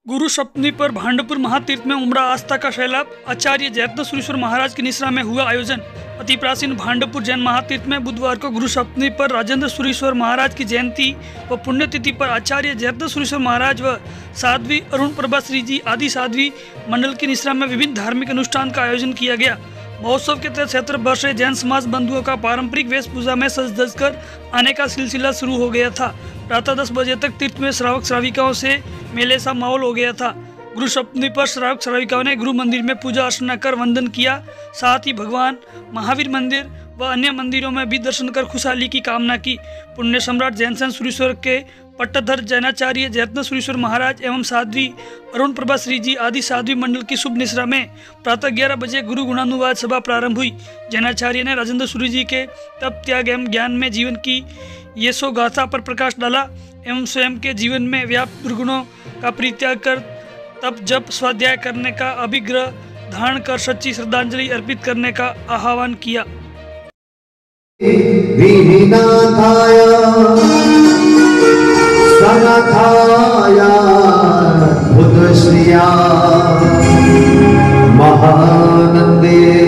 गुरु सप्तमी पर भांडुपुर महातीर्थ में उमड़ा आस्था का सैलाब। आचार्य जयरत्न महाराज की निश्रा में हुआ आयोजन। अति प्राचीन भांडुपुर जैन महातीर्थ में बुधवार को गुरु सप्तमी पर राजेंद्र सुरीश्वर महाराज की जयंती व पुण्यतिथि पर आचार्य जयरत्न महाराज व साध्वी अरुण प्रभा श्री जी आदि साध्वी मंडल की निश्रा में विभिन्न धार्मिक अनुष्ठान का आयोजन किया गया। महोत्सव के तहत क्षेत्र भर से जैन समाज बंधुओं का पारंपरिक वेशभूषा में सज धज कर आने का सिलसिला शुरू हो गया था। प्रातः 10 बजे तक तीर्थ में श्रावक श्राविकाओं से मेले सा माहौल हो गया था। गुरु सप्तमी पर श्रावक श्राविकाओं ने गुरु मंदिर में पूजा अर्चना कर वंदन किया। साथ ही भगवान महावीर मंदिर व अन्य मंदिरों में भी दर्शन कर खुशहाली की कामना की। पुण्य सम्राट जैनसन सुरीश्वर के पट्टधर जैनाचार्य जयरत्न सुरीश्वर महाराज एवं साध्वी अरुण प्रभा श्री जी आदि साध्वी मंडल की शुभ निश्रा में प्रातः 11 बजे गुरु गुणानुवाद सभा प्रारंभ हुई। जैनाचार्य ने राजेंद्र सूरी जी के तप त्याग एवं ज्ञान में जीवन की यशो गाथा पर प्रकाश डाला एवं स्वयं के जीवन में व्याप्त दुर्गुणों का परित्याग कर तप जप स्वाध्याय करने का अभिग्रह धारण कर सच्ची श्रद्धांजलि अर्पित करने का आह्वान किया। महानंदे